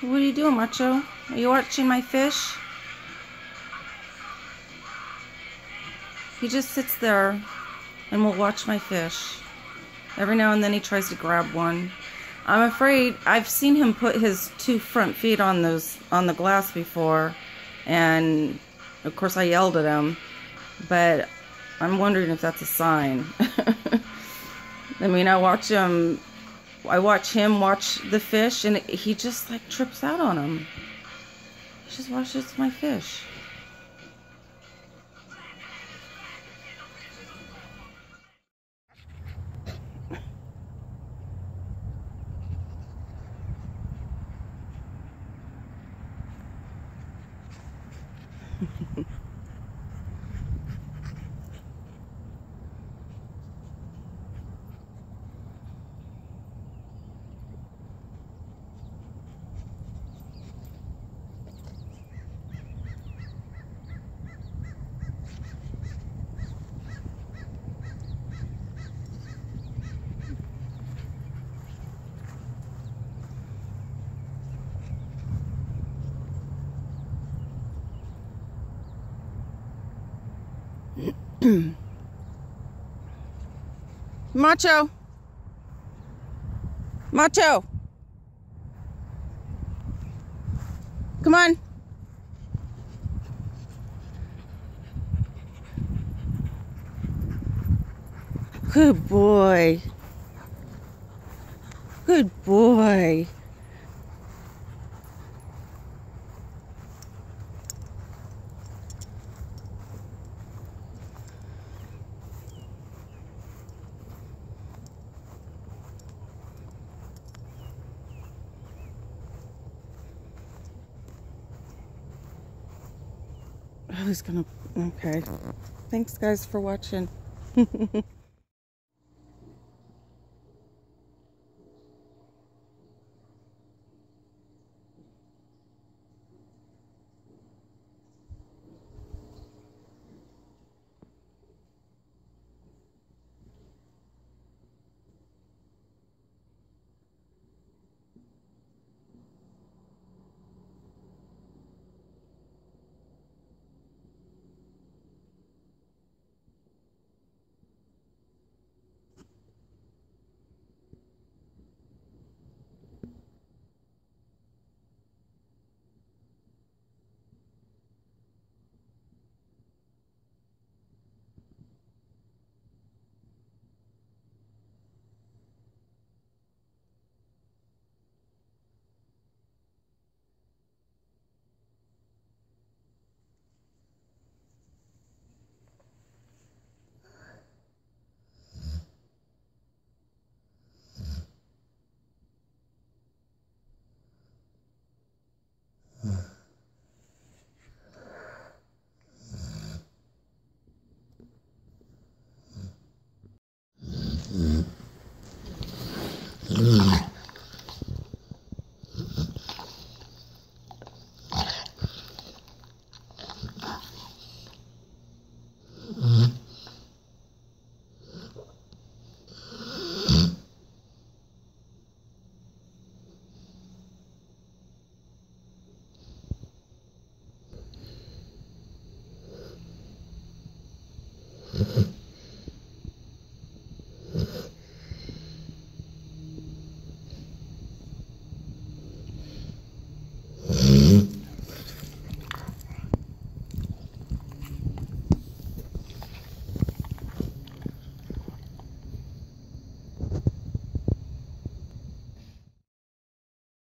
What are you doing, Macho? Are you watching my fish? He just sits there and will watch my fish. Every now and then he tries to grab one. I'm afraid I've seen him put his two front feet on the glass before, and of course I yelled at him, but I'm wondering if that's a sign. I mean, I watch him watch the fish, and he just like trips out on him. He just watches my fish. Macho! Macho! Come on! Good boy. Good boy. I was gonna... Okay. Thanks, guys, for watching.